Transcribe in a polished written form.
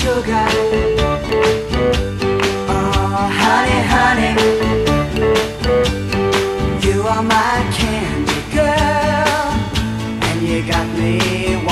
sugar. Oh, honey, honey, you are my candy girl, and you got me